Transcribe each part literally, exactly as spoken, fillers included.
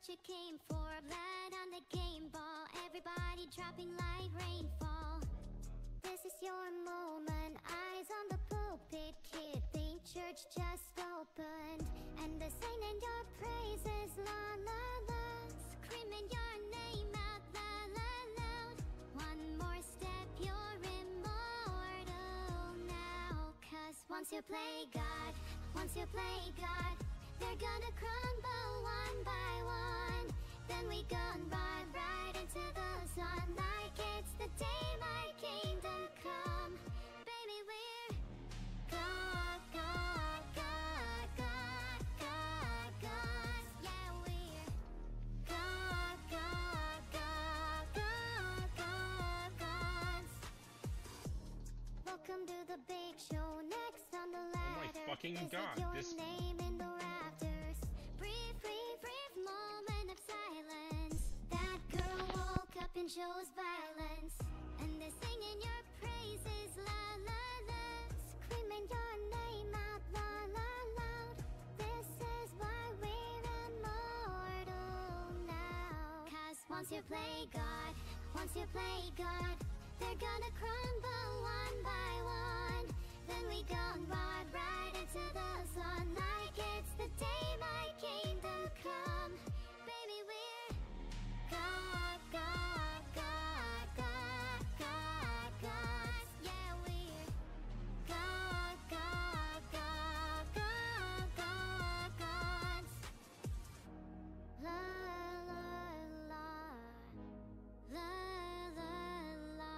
you came for. Blood on the game ball, everybody dropping like rainfall. This is your moment, eyes on the pulpit. Kid, think church just opened, and they're singing your praises, la la la, screaming your name out, la la loud. One more step, you're immortal now. Cause once you play God, once you play God, they're gonna crumble one by one. Then we gonna ride right into the sun, like it's the day my kingdom come. Baby, we're God, God, God, God, God, God. Yeah, we're God, God, God, God, God, gods. Welcome to the big show, next on the ladder. Oh my fucking Is God, it your this- name in the rafters? Brief, brief, brief moment of silence. That girl woke up and chose violence, and they're singing your praises, la la la, screaming your name out, la la loud. This is why we're immortal now. Cause once you play God, once you play God, they're gonna crumble one by one. Then we gonna ride right into the sun, like it's the day my kingdom come. Baby, we're God, God, God, God, God, God. Yeah, we're God, God, God, God, God, gods. La la la, la la la,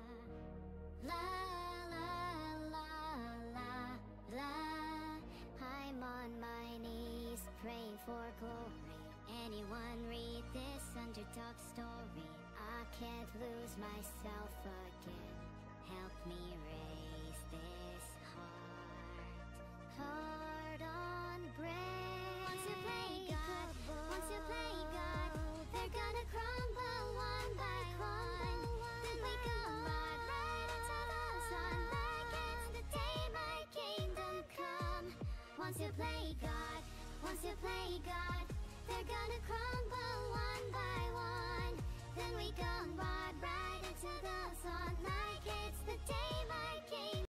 la la la la la. I'm on my knees praying for glory. Anyone read this underdog story? I can't lose myself again. Help me raise this heart, heart on bread. Once you play God, once you play God, they're gonna crumble one by one. Then we go ride right into the sun, like it's the day my kingdom come. Once you play God, once you play God, they're gonna crumble one by one. Then we go ride right into the sun, like it's the day my kingdom